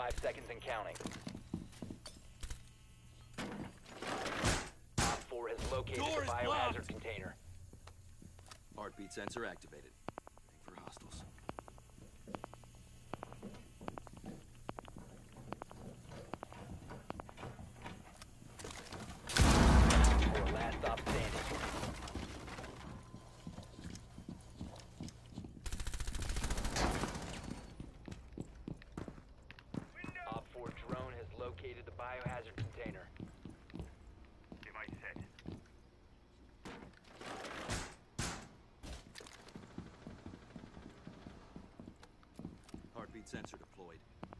5 seconds and counting. Op 4 has located Door the is biohazard blocked. container. Heartbeat sensor activated. Waiting for hostiles. Op 4, last stop standing. Op 4 drone has located the biohazard container. Device set. Heartbeat sensor deployed.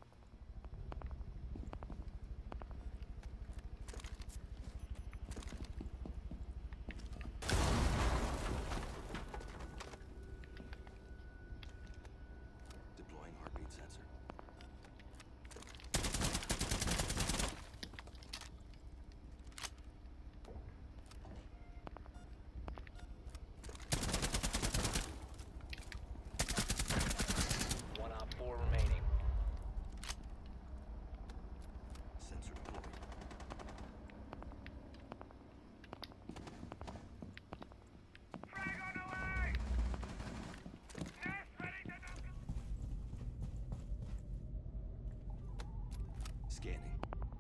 Deploying heartbeat sensor. One Op 4 remaining. Sensor deployed. Frag on the way! Nest ready to knuckle! Scanning.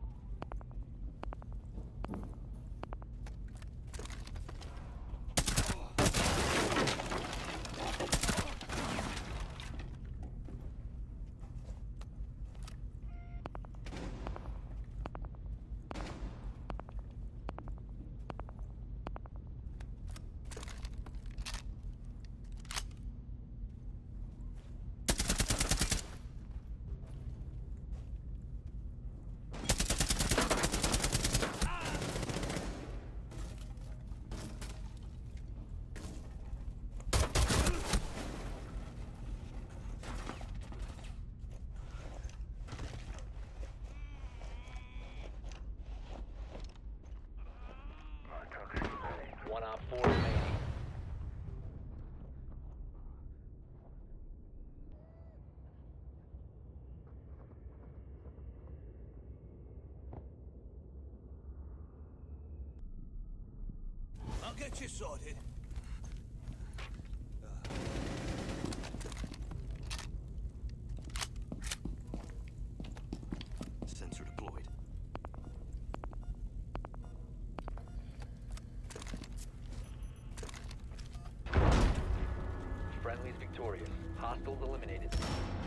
One Op 4 remaining. I'll get you sorted. Sensor deployed. Friendly's victorious. Hostiles eliminated.